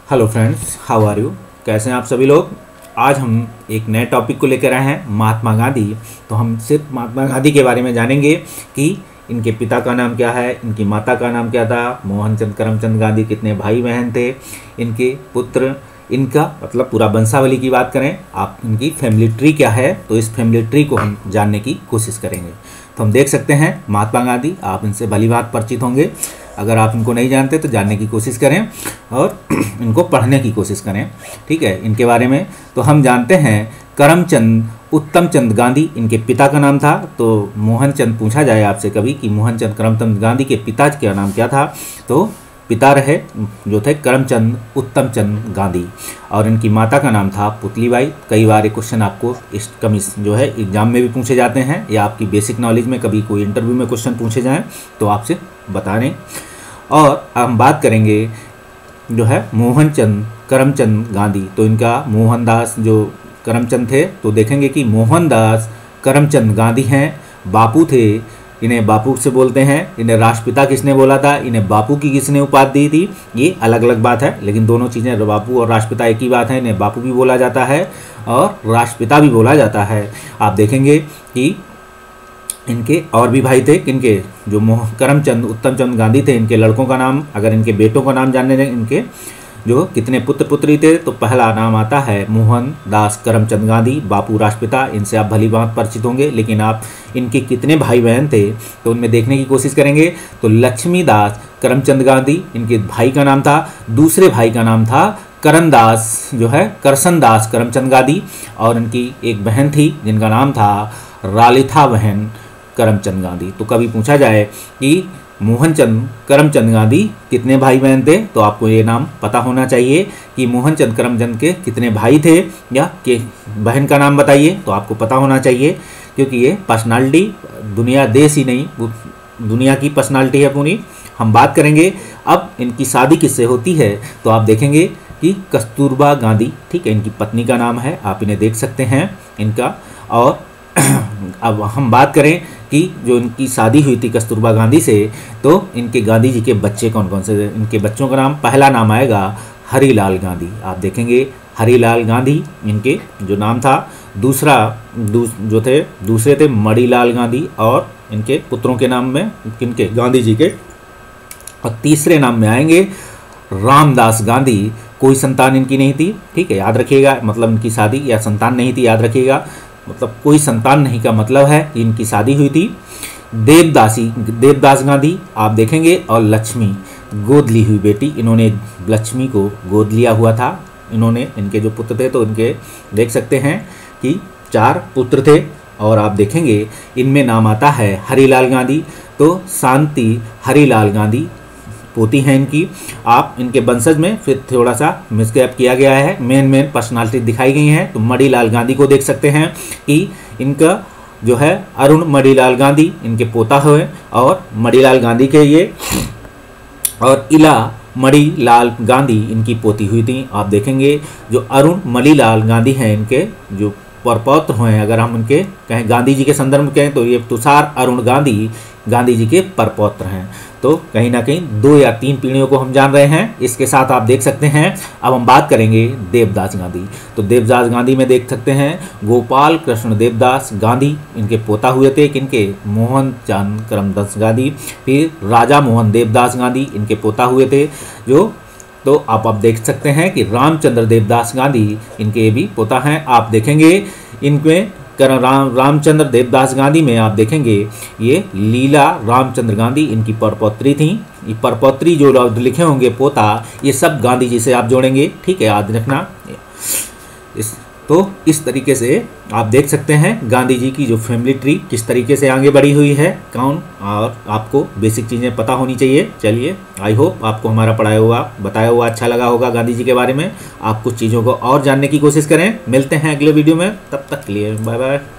Hello friends, how are you. कैसे हैं आप सभी लोग। आज हम एक नए टॉपिक को लेकर आए हैं, महात्मा गांधी। तो हम सिर्फ महात्मा गांधी के बारे में जानेंगे कि इनके पिता का नाम क्या है, इनकी माता का नाम क्या था, मोहनचंद करमचंद गांधी कितने भाई बहन थे, इनके पुत्र, इनका मतलब पूरा वंशावली की बात करें, आप इनकी फैमिली ट्री क्या है, तो इस फैमिली ट्री को हम जानने की कोशिश करेंगे। तो हम देख सकते हैं महात्मा गांधी, आप इनसे भली बात परिचित होंगे। अगर आप इनको नहीं जानते तो जानने की कोशिश करें और इनको पढ़ने की कोशिश करें, ठीक है। इनके बारे में तो हम जानते हैं, करमचंद उत्तमचंद गांधी इनके पिता का नाम था। तो मोहनचंद पूछा जाए आपसे कभी कि मोहनचंद करमचंद गांधी के पिता का नाम क्या था, तो पिता रहे जो थे करमचंद उत्तमचंद गांधी, और इनकी माता का नाम था पुतलीबाई। कई बार ये क्वेश्चन आपको इस कमिस जो है एग्जाम में भी पूछे जाते हैं, या आपकी बेसिक नॉलेज में कभी कोई इंटरव्यू में क्वेश्चन पूछे जाएं तो आपसे बता दें। और हम बात करेंगे जो है मोहनचंद करमचंद गांधी, तो इनका मोहनदास जो करमचंद थे, तो देखेंगे कि मोहनदास करमचंद गांधी हैं, बापू थे, इन्हें बापू से बोलते हैं। इन्हें राष्ट्रपिता किसने बोला था, इन्हें बापू की किसने उपाधि दी थी, ये अलग अलग बात है, लेकिन दोनों चीज़ें बापू और राष्ट्रपिता एक ही बात है। इन्हें बापू भी बोला जाता है और राष्ट्रपिता भी बोला जाता है। आप देखेंगे कि इनके और भी भाई थे, किनके जो करमचंद उत्तमचंद गांधी थे, इनके लड़कों का नाम, अगर इनके बेटों का नाम जानने दें, इनके जो कितने पुत्र पुत्री थे, तो पहला नाम आता है मोहनदास करमचंद गांधी, बापू राष्ट्रपिता, इनसे आप भली बात परिचित होंगे। लेकिन आप इनके कितने भाई बहन थे तो उनमें देखने की कोशिश करेंगे। तो लक्ष्मीदास करमचंद गांधी इनके भाई का नाम था, दूसरे भाई का नाम था करनदास जो है करसनदास करमचंद गांधी, और इनकी एक बहन थी जिनका नाम था रालिथा बहन करमचंद गांधी। तो कभी पूछा जाए कि मोहनचंद करमचंद गांधी कितने भाई बहन थे, तो आपको ये नाम पता होना चाहिए कि मोहनचंद करमचंद के कितने भाई थे, या के बहन का नाम बताइए, तो आपको पता होना चाहिए। क्योंकि ये पर्सनालिटी दुनिया देश ही नहीं, दुनिया की पर्सनालिटी है पूरी। हम बात करेंगे अब इनकी शादी किससे होती है, तो आप देखेंगे कि कस्तूरबा गांधी, ठीक है, इनकी पत्नी का नाम है, आप इन्हें देख सकते हैं इनका। और अब हम बात करें कि जो इनकी शादी हुई थी कस्तूरबा गांधी से, तो इनके गांधी जी के बच्चे कौन कौन से, इनके बच्चों का नाम, पहला नाम आएगा हरिलाल गांधी, आप देखेंगे हरिलाल गांधी इनके जो नाम था। जो थे दूसरे थे मणिलाल गांधी, और इनके पुत्रों के नाम में किनके, गांधी जी के। और तीसरे नाम में आएंगे रामदास गांधी, कोई संतान इनकी नहीं थी, ठीक है, याद रखिएगा, मतलब इनकी शादी या संतान नहीं थी, याद रखिएगा, मतलब कोई संतान नहीं का मतलब है कि इनकी शादी हुई थी। देवदास गांधी आप देखेंगे, और लक्ष्मी गोद ली हुई बेटी, इन्होंने लक्ष्मी को गोद लिया हुआ था। इन्होंने, इनके जो पुत्र थे, तो इनके देख सकते हैं कि 4 पुत्र थे, और आप देखेंगे इनमें नाम आता है हरिलाल गांधी, तो शांति हरिलाल गांधी पोती हैं इनकी। आप इनके वंशज में फिर थोड़ा सा मिसगैप किया गया है, मेन पर्सनालिटी दिखाई गई हैं। तो मणिलाल गांधी को देख सकते हैं कि इनका जो है अरुण मणिलाल गांधी इनके पोता हुए, और मणिलाल गांधी के ये, और इला मणिलाल गांधी इनकी पोती हुई थी। आप देखेंगे जो अरुण मणिलाल गांधी हैं, इनके जो परपौत्र हुए, अगर हम उनके कहें गांधी जी के संदर्भ में कहें, तो ये तुषार अरुण गांधी गांधी जी के परपौत्र हैं। तो कहीं ना कहीं 2 या 3 पीढ़ियों को हम जान रहे हैं। इसके साथ आप देख सकते हैं, अब हम बात करेंगे देवदास गांधी। तो देवदास गांधी में देख सकते हैं गोपाल कृष्ण देवदास गांधी इनके पोता हुए थे, किनके, मोहनचंद करमदास गांधी। फिर राजा मोहन देवदास गांधी इनके पोता हुए थे, जो तो आप देख सकते हैं कि रामचंद्र देवदास गांधी इनके ये भी पोता हैं। आप देखेंगे इनमें रामचंद्र देवदास गांधी में आप देखेंगे ये लीला रामचंद्र गांधी इनकी परपौत्री थी। ये परपौत्री जो लिखे होंगे पोता, ये सब गांधी जी से आप जोड़ेंगे, ठीक है, याद रखना। तो इस तरीके से आप देख सकते हैं गांधी जी की जो फैमिली ट्री किस तरीके से आगे बढ़ी हुई है, कौन, और आपको बेसिक चीज़ें पता होनी चाहिए। चलिए, आई होप आपको हमारा पढ़ाया हुआ बताया हुआ अच्छा लगा होगा गांधी जी के बारे में। आप कुछ चीज़ों को और जानने की कोशिश करें। मिलते हैं अगले वीडियो में, तब तक के लिए बाय बाय।